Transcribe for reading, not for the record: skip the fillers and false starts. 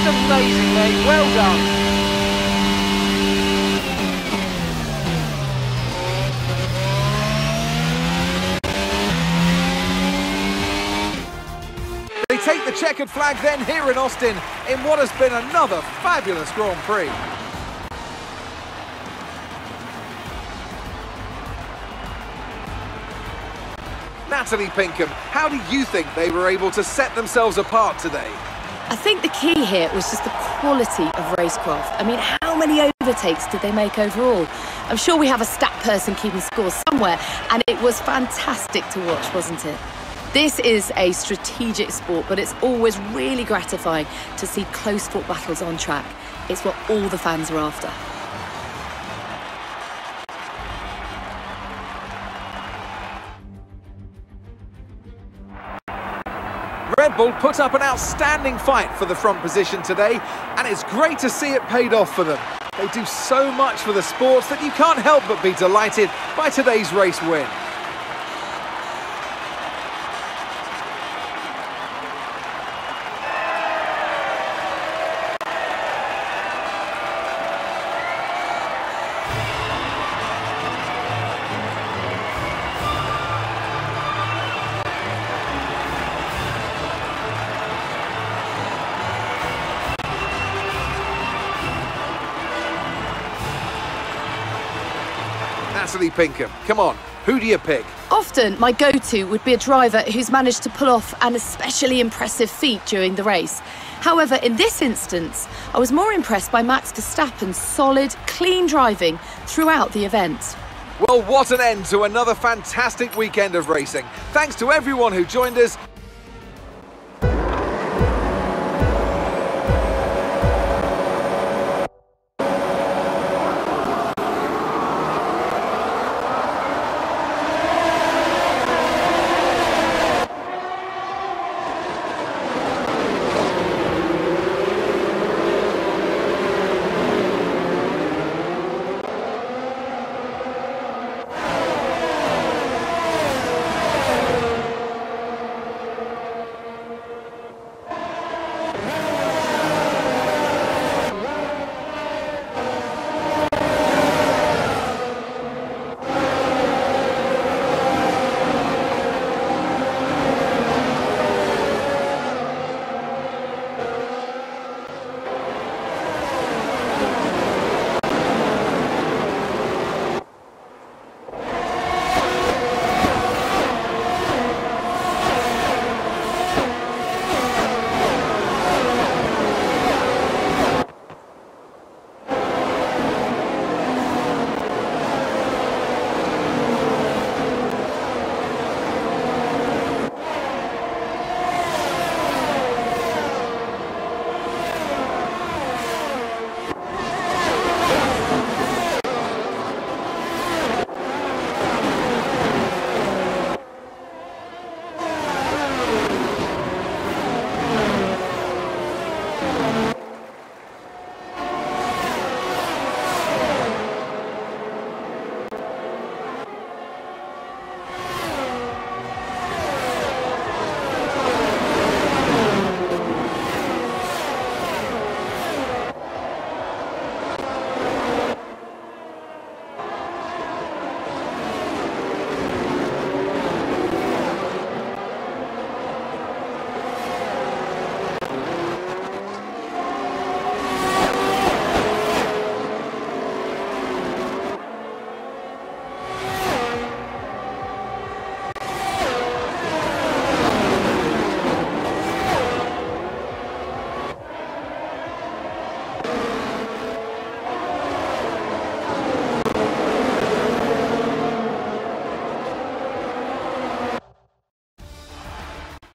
Just amazing, mate. Well done. They take the checkered flag then here in Austin in what has been another fabulous Grand Prix. Natalie Pinkham, how do you think they were able to set themselves apart today? I think the key here was just the quality of racecraft. I mean, how many overtakes did they make overall? I'm sure we have a stat person keeping score somewhere, and it was fantastic to watch, wasn't it? This is a strategic sport, but it's always really gratifying to see close-fought battles on track. It's what all the fans are after. Red Bull put up an outstanding fight for the front position today, and it's great to see it paid off for them. They do so much for the sports that you can't help but be delighted by today's race win. Natalie Pinkham, come on, who do you pick? Often, my go-to would be a driver who's managed to pull off an especially impressive feat during the race. However, in this instance, I was more impressed by Max Verstappen's solid, clean driving throughout the event. Well, what an end to another fantastic weekend of racing. Thanks to everyone who joined us.